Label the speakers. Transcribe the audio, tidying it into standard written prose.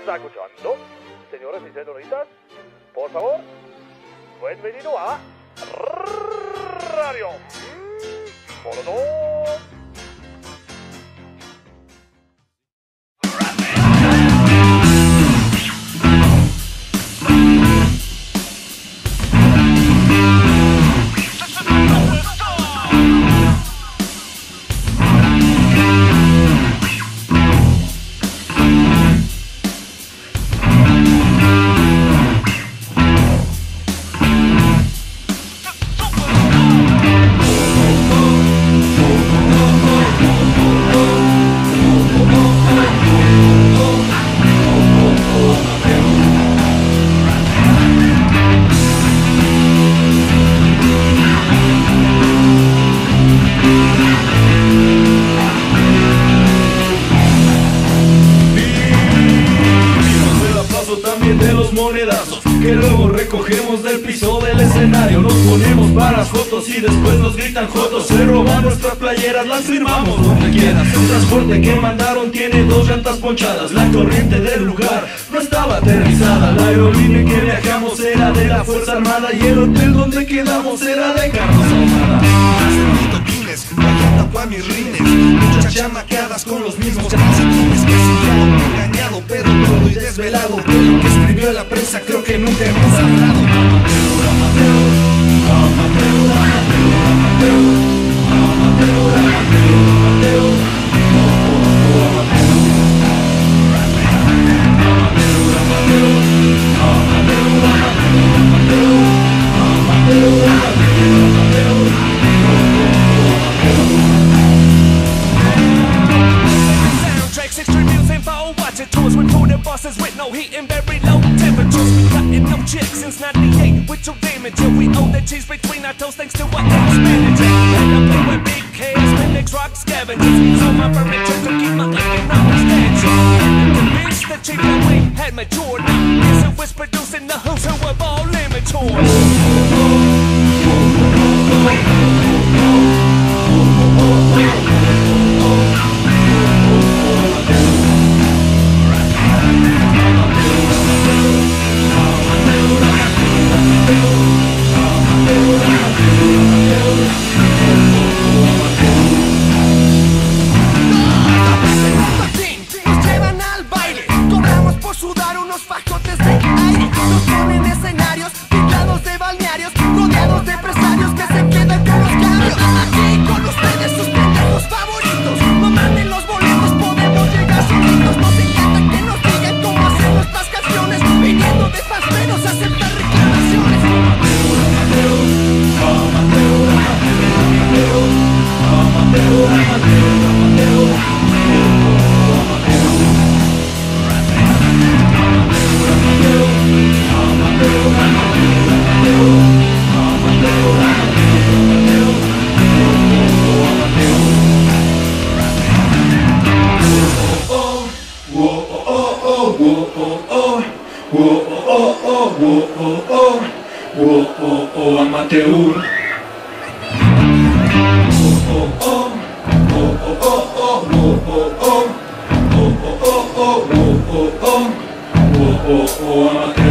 Speaker 1: está escuchando? Señores y señoritas, por favor, bienvenido a Radio Molotov.
Speaker 2: De los monedazos que luego recogemos del piso del escenario. Nos ponemos para fotos y después nos gritan jotos. Se roban nuestras playeras, las firmamos donde quieras. El transporte que mandaron tiene 2 llantas ponchadas. La corriente del lugar no estaba aterrizada. La aerolínea que viajamos era de la Fuerza Armada y el hotel donde quedamos era de Carlos Ahumada. Fue a mis rines, muchas chamaqueadas con los mismos calcetines. Casi engañado, pero todo y desvelado. De lo que escribió la prensa creo que nunca hemos hablado.
Speaker 3: Tours with tour buses with no heat and very low temperatures. We gotten no chicks since 98 with your damage. We own the cheese between our toes thanks to our ex-manager. And I play with big kids, mimics, rock scavengers. So my furniture to keep my economic stature. Convinced that cheap way had matured. Now yes, it was producing the who's who of all
Speaker 2: amateur. Amateur.